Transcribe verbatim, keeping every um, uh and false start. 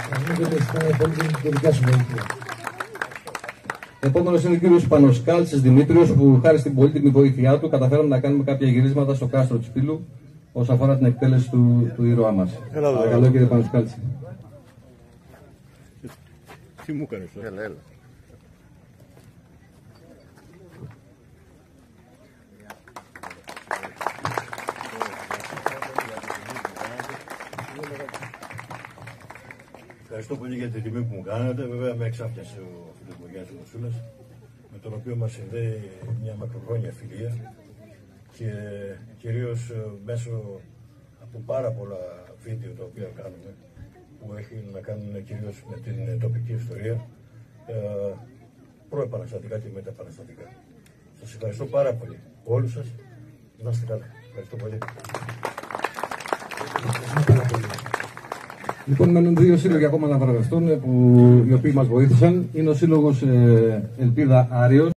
Επόμενος είναι ο κύριος Πανοσκάλτσης Δημήτριος, που χάρη στην πολύτιμη βοήθειά του καταφέραμε να κάνουμε κάποια γυρίσματα στο κάστρο της Πύλου όσον αφορά την εκτέλεση του, του ήρωά μας. Παρακαλώ κύριε Πανοσκάλτση. Τι μου κάνεις τώρα? Έλα, έλα. Ευχαριστώ πολύ για την τιμή που μου κάνατε. Βέβαια με εξάφιασε ο Φιλιππογιάννης Μουσούλας, με τον οποίο μας συνδέει μια μακροχρόνια φιλία και κυρίως μέσω από πάρα πολλά βίντεο τα οποία κάνουμε, που έχει να κάνουν κυρίως με την τοπική ιστορία, ε, προεπαναστατικά και μεταπαναστατικά. Σας ευχαριστώ πάρα πολύ όλους σας. Να είστε καλά. Ευχαριστώ πολύ. Λοιπόν, μένουν δύο σύλλογοι ακόμα να βραβευτούν, που οι οποίοι μας βοήθησαν. Είναι ο σύλλογος ε, Ελπίδα Άριος.